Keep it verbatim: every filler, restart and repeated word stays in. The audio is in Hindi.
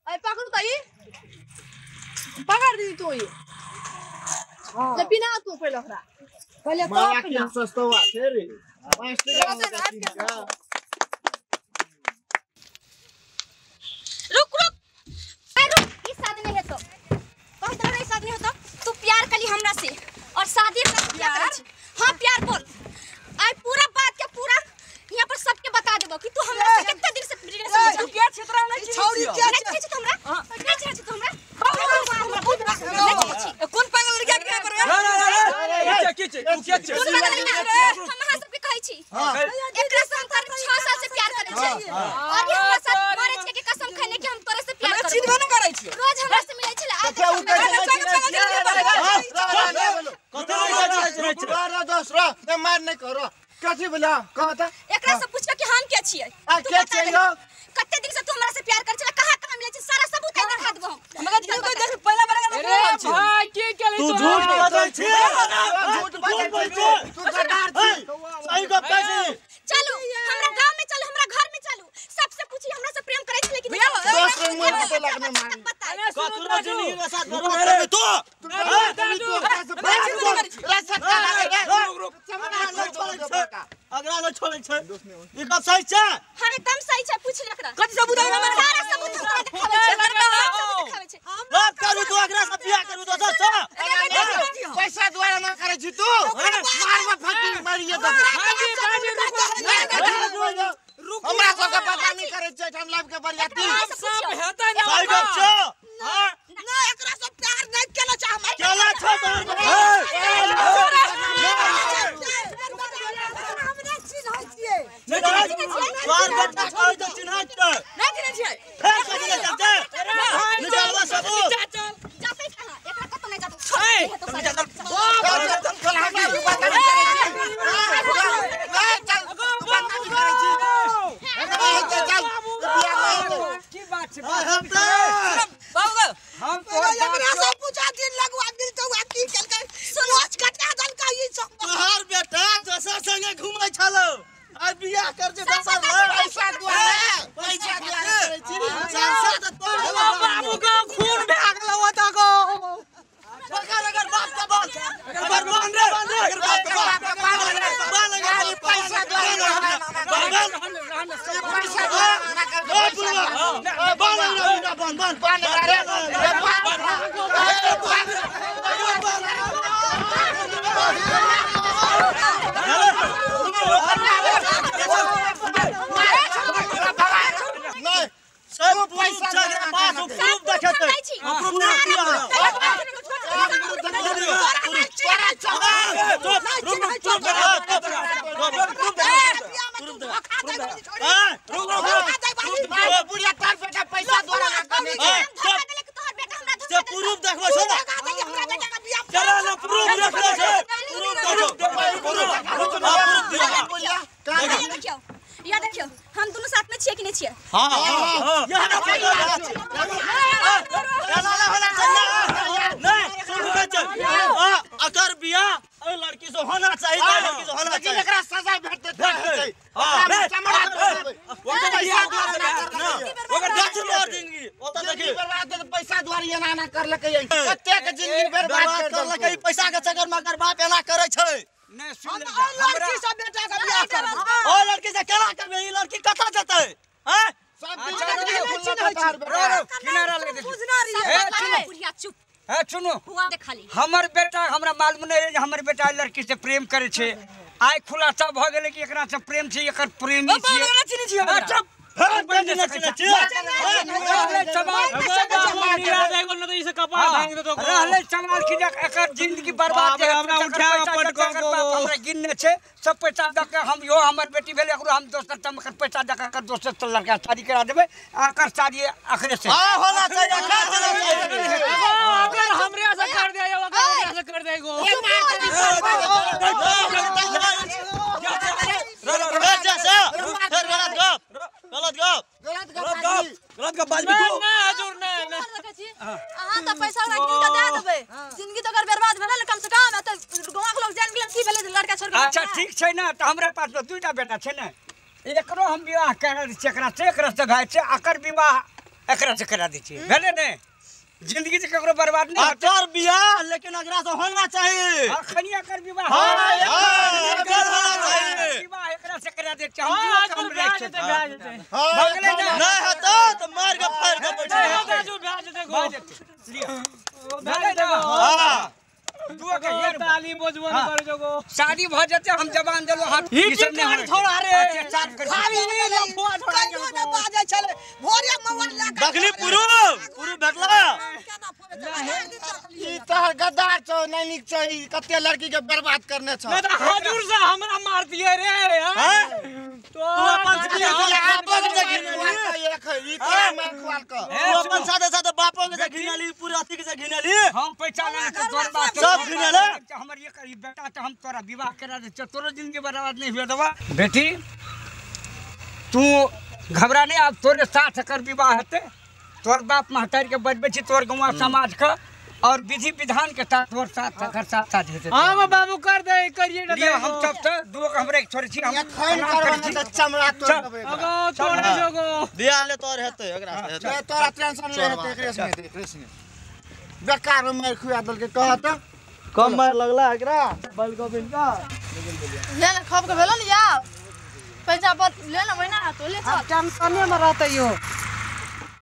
अरे पकड़ ताई पकड़ दी तू ये हां ले बिना तू पहले ओकरा पहले तो क्या सस्ता हुआ तेरे पांच टका का रुक रुक ए रुक ई शादी नहीं है तो कह तो नहीं शादी हो तो तू प्यार कली हमरा से और शादी से प्यार करे छी हां प्यार बोल आई पूरा बात के पूरा यहां पर सबके बता देबो कि तू हमरा से कितने दिन से रिलेशन में तू क्या क्षेत्र नहीं छी छौरी क्या छी हमरा क्या छी हमरा कौन पागल लड़का के पर क्या की छी तू क्या छी हम हां सबके कहै छी एकरा से हम छह साल से प्यार करे छी और ये हमरा साथ मारे छी के कसम खाने के हम तोरे से प्यार करे छी बने करे छी रोज हमरा से मिलै छले आज कतरा दोसरा मैं मार नहीं करो कथि बोला कहा था एकरा से पूछबे कि हम के छियै आ के छियै कते दिन से तू हमरा से प्यार करे छले कहां कहां मिलै छी सारा सबूत दिखा देबो हमरा दिल को देख पहला बार अरे भाई के के तू झूठ बोलै छी झूठ बोलै छी तू गद्दार छी सही गप कहै छी चलो हमरा गांव में चलो हमरा घर में चलो सबसे पूछी हमरा से प्रेम करे छले कि नहीं दोस्त मुंह पे लगने मारी कतरा जिंदगी के साथ बर्बाद तू अगला न छोड़े छै ई कब सही छै हां एकदम सही छै पूछ ले एकरा कथि सबूत हमरा सारा सबूत हमरा दिखावे छै दिखावे छै बात करू तू अगला से बियाह करू तो सच पैसा द्वारा ना करे छी तू मारवा फटी मारिए दे हमरा सब के पता नहीं करे छै हम लाभ के बरियाती सब हेतै ना सही गप छै हां ना एकरा से प्यार नहीं केला चाह हम केला छै बार बेटा कहै त चिन्हत नै नहीं चिन्है छियै फेर कथि ले चलते निकालवा सबूत जाते कहां एकरा कत नहीं जातो ए तो चल सारा चल चल हमरा पता नहीं करे छी चल पता नहीं करे छी चल बियाह नहीं की बात छै बाबू हम तो एकरा से पूछा दिन लगवा दिल तो की केलकै सोच कटा दल का ई सब तोहार बेटा दोसर संगे घुमै छलो आ बियाह कर जे दोसर पैसा द्वारा पैसा द्वारा करे छी चार त तोड़ बाबू का खून भाग लवा त गो अगर अगर बाप का बाप अगर बर्बाद रे अगर बाप का बाप बाल अगर पैसा द्वारा पैसा द्वारा बाल बन बन पान रे सब पैसा चल पास प्रूफ देखते प्रूफ दिया बुढ़िया तार बेटा पैसा द्वारा से प्रूफ देखबो छ ना चला ना प्रूफ देखले छै प्रूफ देखियो या देखियो हम दोनों साथ में छिए कि नहीं छिए हां हां यहां ना चला ना होना चाहिए नहीं सुन के चल अगर बियाह ए लड़की से होना चाहिए लड़की से होना चाहिए एकरा सजा भेटते छै हां चमड़ा वो तो बियाह ना ओकर दस रुपया जिंदगी ओ तो देखी बर्बाद पैसा द्वारा ये ना कर लके कते के जिंदगी बर्बाद कर लके पैसा के चक्कर में अगर बाप एना करे छै नहीं सुन लड़की सब बेटा का बियाह कर ओ लड़की से केना करबे ई लड़की कता जतै हैं सब किनारा लगे बुढ़िया चुप है सुनो हुआ दे खाली हमर बेटा हमरा मालूम नहीं है हमर बेटा लड़की से प्रेम करे छे आइ खुलासा भ गेले कि एकरा से प्रेम छै एकर प्रेमी छी अच्छा फेर बन न छै रहले समाल की एकर जिंदगी बर्बाद है हमरा उठा अपन हमरा गिनने छै सब पैसा द के हम यो हमर बेटी भेले एकरो हम दोसर तम कर पैसा द के दोसर से लड़का शादी करा देबे एकर शादी आखिर से हां होना चाहिए अगर हमरे से कर दे अगर हमरे से कर देगो गलत गप गलत गप गलत गप बाज भी तू ना हजूर ना ना हां त पैसा रखी त दे देबे जिंदगी तो कर बर्बाद भेल कम से कम त गांव के लोग जान गेल की भेले लड़का छोड़ के अच्छा ठीक छै ना त हमरा पास दुईटा बेटा छै ना एकरो हम विवाह कर चकरा से एकरा से भाई छै आकर विवाह एकरा से करा दी छी भेले ने जिंदगी से ककरो बर्बाद नहीं होते तोर बियाह लेकिन एकरा से होना चाहिए अखनिया कर विवाह हां एकर होना चाहिए विवाह एकरा से करा दे छी हम कम रह जेते ब्याह जेते बगले नहीं हतो तो मार के फाड़ के बैठे नहीं जो ब्याह जेते गो लिया भेले ना हां दुआ के हेर ताली बजबो न कर जोगो शादी भ जते हम जवान देलो हाथ ई सब नहीं थोड़ा रे चार कर खाली नहीं लंबो थोड़ा ना बाजे चले भोरे मोबाइल लगा दखली पुरु पुरु भेटला ई तहर गद्दार छौ नहीं निक छौ ई कते लड़की के बर्बाद करने छौ मैं तो हजूर से हमरा मार दिए रे हैं तो तू अपन बापो के घिनली एक ई तोरा मार खुआल क तू अपन साथे साथे बापो के घिनली पूरा अथी के घिनली हम पैसा ना के तोर बात सब घिनले हमर ये करी बेटा तो हम तोरा विवाह करा दे तोरो जिंदगी बर्बाद नहीं हुए दवा बेटी तू घबरा नहीं अब तोरे साथ कर विवाह हेते तोर बाप महतारी के बजबे छी तोर गांव समाज का और विधि विधान के साथ तोर साथ घर साथ साथ हेते हां बाबू कर दे करिए लिए हम सब तो दो हमरे छोड़ छी हम खैन करवाने त चमड़ा तोड़ देबे अगो तोड़ दे जोगो बियाह ले तोर हेते एकरा से हेते तोरा टेंशन ले हेते एकरे से एकरे से बेकार में मार खुआ दल के कहत कम मार लगला एकरा बल को बिनका ले ले खब के भेलो लिया पैसा पर ले ना महीना तो ले चल टेंशने में रहते यो